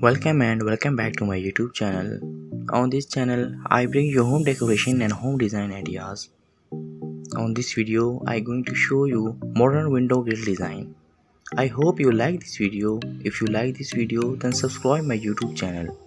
Welcome back to my YouTube channel. On this channel, I bring you home decoration and home design ideas. On this video, I going to show you modern window grill design. I hope you like this video. If you like this video, then subscribe my YouTube channel.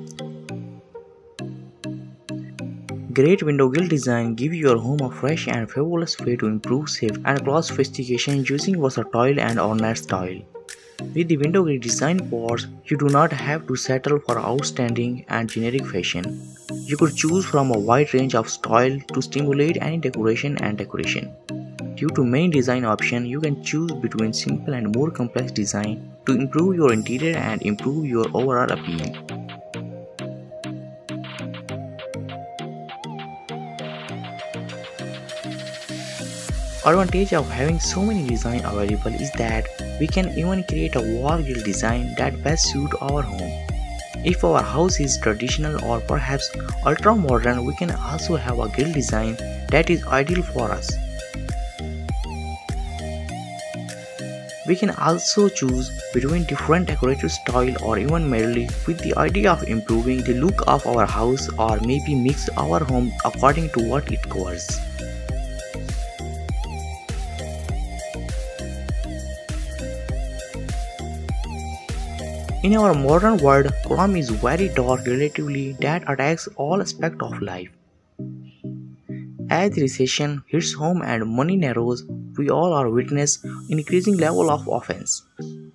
Great window grill design give your home a fresh and fabulous way to improve safety and class sophistication using versatile and ornate style. With the window grill design parts, you do not have to settle for outstanding and generic fashion. You could choose from a wide range of style to stimulate any decoration and decoration. Due to many design options, you can choose between simple and more complex design to improve your interior and improve your overall appeal. Advantage of having so many designs available is that we can even create a wall grill design that best suits our home. If our house is traditional or perhaps ultra modern, we can also have a grill design that is ideal for us. We can also choose between different decorative style or even merely with the idea of improving the look of our house, or maybe mix our home according to what it covers. In our modern world, crime is very dark relatively that attacks all aspects of life. As the recession hits home and money narrows, we all are witness increasing level of offense.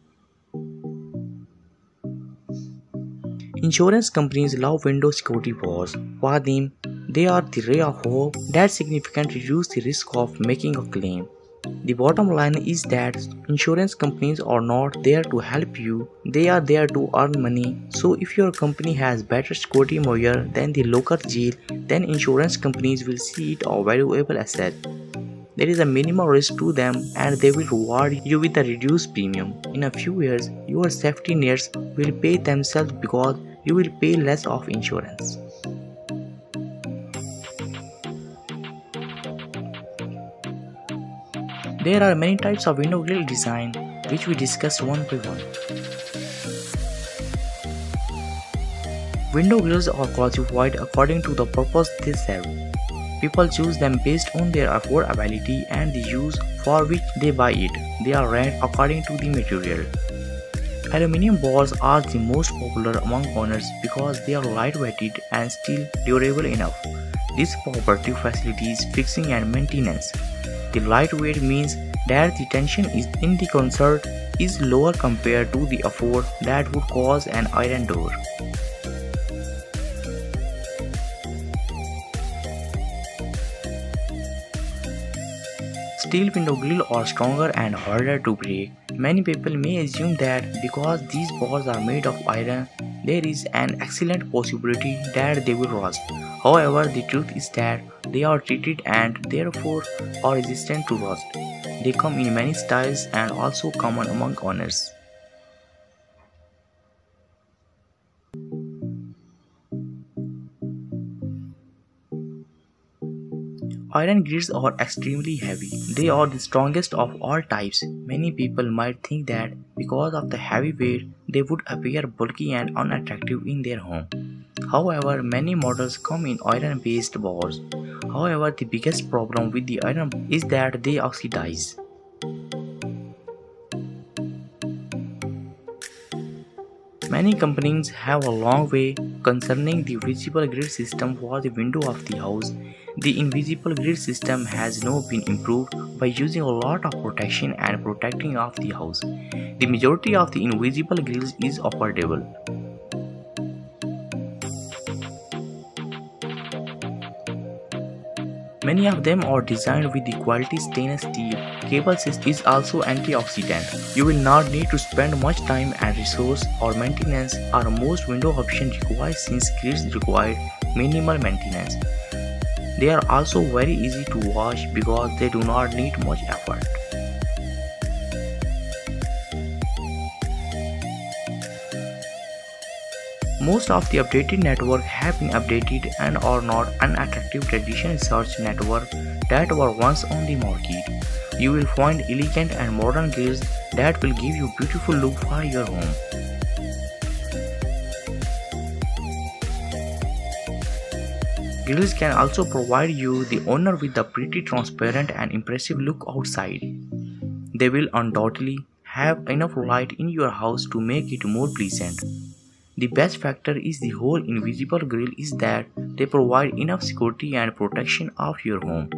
Insurance companies love window security bars. For them, they are the ray of hope that significantly reduce the risk of making a claim. The bottom line is that insurance companies are not there to help you, they are there to earn money. So if your company has better security measure than the local jail, then insurance companies will see it a valuable asset. There is a minimal risk to them and they will reward you with a reduced premium. In a few years, your safety nets will pay themselves because you will pay less of insurance. There are many types of window grill design which we discuss one by one. Window grills are classified according to the purpose they serve. People choose them based on their affordability and the use for which they buy it. They are ranked according to the material. Aluminium bars are the most popular among owners because they are lightweighted and still durable enough. This property facilitates fixing and maintenance. The lightweight means that the tension in the concert is lower compared to the effort that would cause an iron door. Steel window grill are stronger and harder to break. Many people may assume that because these bars are made of iron, there is an excellent possibility that they will rust. However, the truth is that they are treated and therefore are resistant to rust. They come in many styles and also common among owners. Iron grills are extremely heavy. They are the strongest of all types. Many people might think that because of the heavy weight, they would appear bulky and unattractive in their home. However, many models come in iron-based bars. However, the biggest problem with the iron is that they oxidize. Many companies have a long way concerning the visible grill system for the window of the house. The invisible grill system has now been improved by using a lot of protection and protecting of the house. The majority of the invisible grills is affordable. Many of them are designed with the quality stainless steel. Cable system is also antioxidant. You will not need to spend much time and resource or maintenance or most window options require since grills require minimal maintenance. They are also very easy to wash because they do not need much effort. Most of the updated networks have been updated and are not unattractive traditional search networks that were once on the market. You will find elegant and modern grills that will give you beautiful look for your home. Grills can also provide you, the owner, with a pretty transparent and impressive look outside. They will undoubtedly have enough light in your house to make it more pleasant. The best factor is the whole invisible grill is that they provide enough security and protection of your home.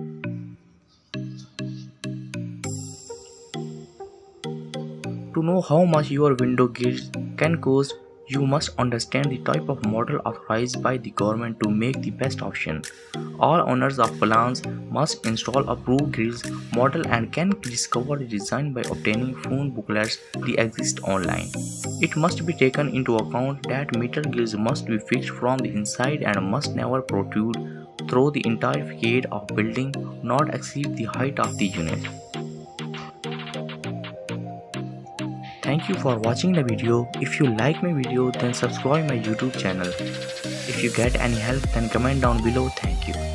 To know how much your window grills can cost, you must understand the type of model authorized by the government to make the best option. All owners of plants must install approved grills model and can discover the design by obtaining phone booklets that exist online. It must be taken into account that metal grills must be fixed from the inside and must never protrude through the entire facade of building, not exceed the height of the unit. Thank you for watching the video. If you like my video, then subscribe my YouTube channel. If you get any help, then comment down below. Thank you.